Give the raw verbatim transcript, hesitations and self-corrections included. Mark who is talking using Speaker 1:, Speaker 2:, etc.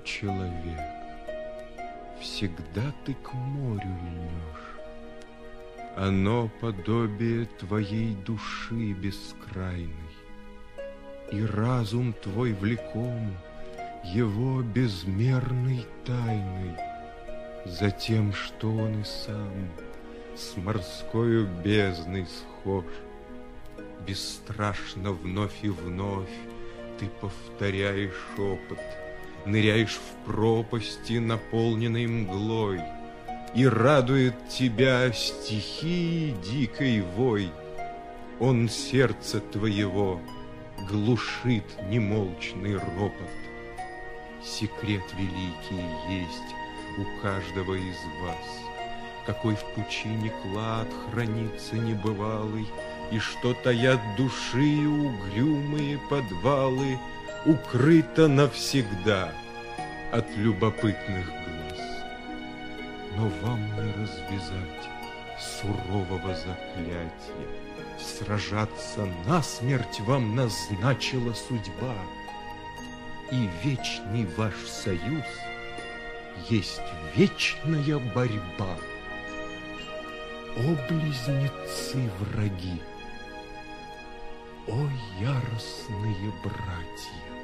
Speaker 1: человек, всегда ты к морю льнешь. Оно подобие твоей души бескрайной, и разум твой влеком его безмерной тайной, за тем, что он и сам с морскою бездной схож. Бесстрашно вновь и вновь ты повторяешь опыт, ныряешь в пропасти, наполненной мглой, и радует тебя стихии дикой вой. Он сердце твоего глушит немолчный ропот. Секрет великий есть у каждого из вас, какой в пучине клад хранится небывалый, и что таят души угрюмые подвалы, укрыто навсегда от любопытных глаз. Но вам не развязать сурового заклятия, сражаться насмерть вам назначила судьба, и вечный ваш союз есть вечная борьба. О, близнецы враги! О, яростные братья!